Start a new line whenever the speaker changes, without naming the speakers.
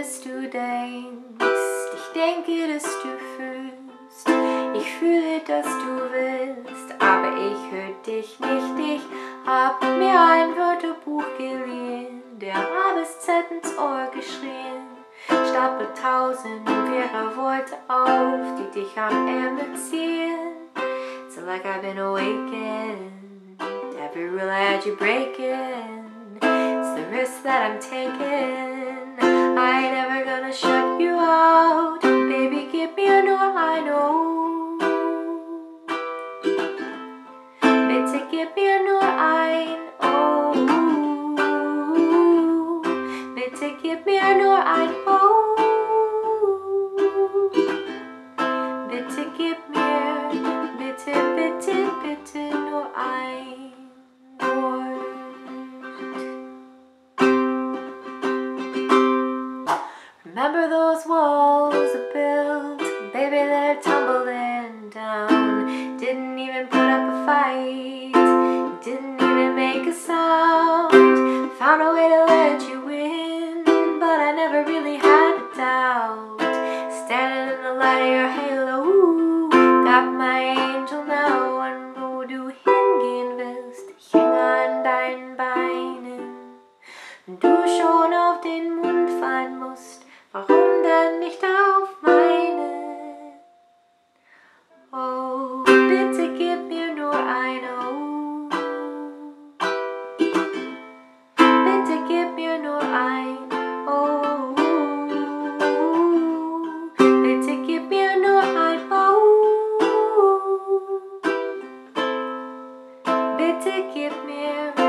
dass du denkst, ich denke, dass du fühlst, ich fühle, dass du willst, aber ich hör dich nicht. Ich hab mir ein Wörterbuch geliehen, der A bis Z ins Ohr geschrien, stapel 1000 wirre Worte auf, die dich am Ärmel ziehen. So like I've been awakened, every rule I had you breaking, it's the risk that I'm taking. I ain't never gonna shut you out, baby, give me a nur ein O. Bitte gib mir nur ein O. Bitte gib mir nur ein O. Bitte gib mir, bitte, bitte, bitte nur ein Wort. Remember those walls I built, baby, they're tumbling down. Didn't even put up a fight, didn't even make a sound. Found a way to let you in, but I never really had a doubt. Standing in the light of your halo, got my angel now. Und wo du hingehen willst, ich hänge an deinen Beinen. Wenn du schon auf den Mund fallen musst, warum dann nicht auf meine? Oh, bitte gib mir nur ein O. Bitte gib mir nur ein O. Bitte gib mir nur ein O. Bitte gib mir